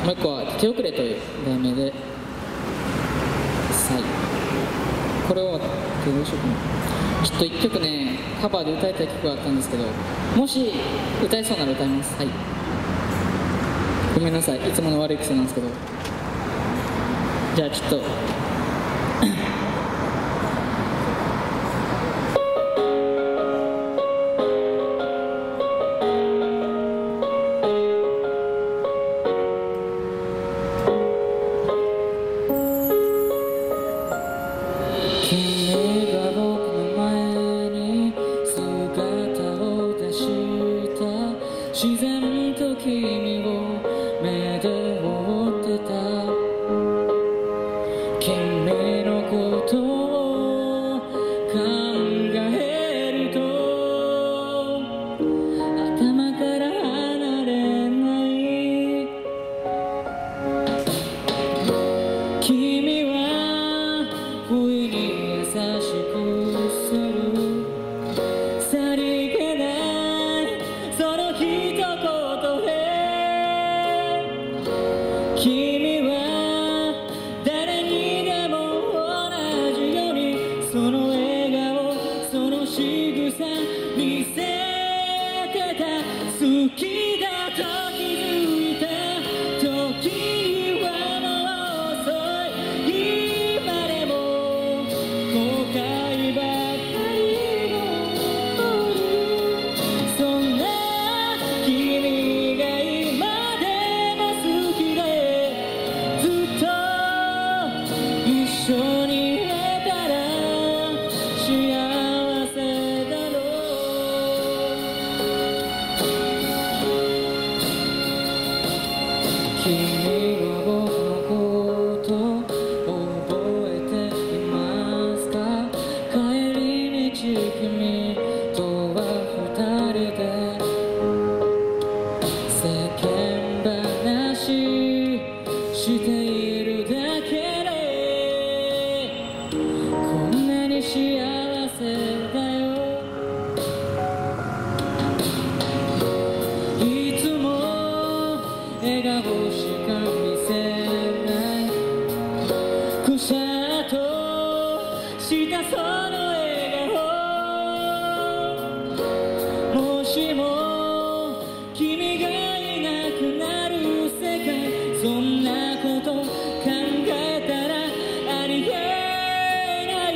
もう一個は「手遅れ」という題名で、これをどうしようかな。ちょっと1曲ねカバーで歌いたい曲があったんですけど、もし歌えそうなら歌います。はい、ごめんなさい、いつもの悪い癖なんですけど。じゃあちょっと君が僕の前に姿を出した、自然と君を目で追ってた。君のことを考えると頭から離れない。君は不意に優しくする、さりげないその一言で、君は誰にでも同じようにその笑顔その仕草見せてた。好きだと気づいた時にはもう遅い。今でも後悔ばかり残る。そんな君が今でも好きで、ずっと一緒にいれたら幸せだろう。君は僕のこと覚えていますか？帰り道君とは二人で世間話しているだけでこんなに幸せだよ。いつも笑顔しか見せない、くしゃっとしたその笑顔。もしも君がいなくなる世界、そんなこと考えたらありえない。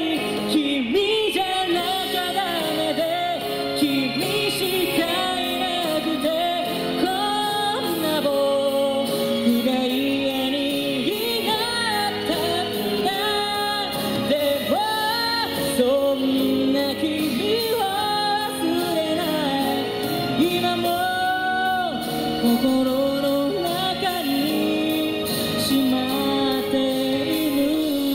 君じゃなきゃダメで、君しかいなくて、こんな僕が嫌になったんだ。でもそんな君を忘れない。今も心の中にしまっている。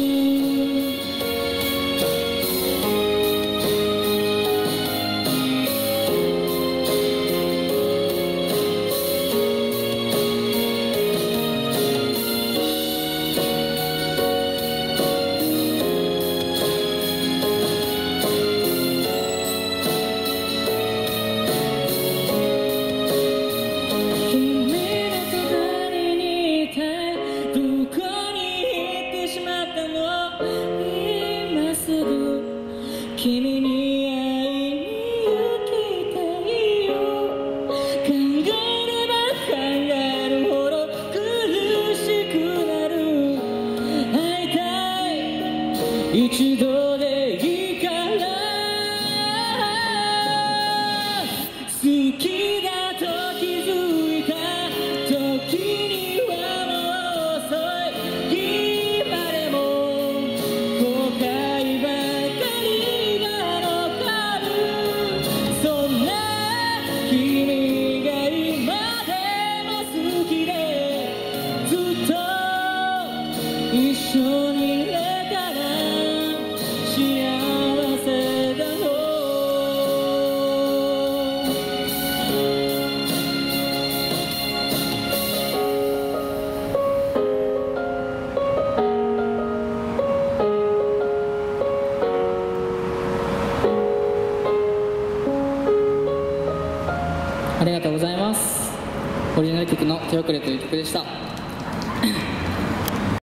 君の隣にいたい、どこに行ってしまったの？今すぐ君に会いに行きたいよ。考えれば考えるほど苦しくなる。会いたい一度でいいから好きだと気づいた時にはもう遅い。今でも後悔ばかりが残る。そんな君が今でも好きで、ずっと一緒にいれたら幸せだろう。ありがとうございます。オリジナル曲の「手遅れ」という曲でした。 す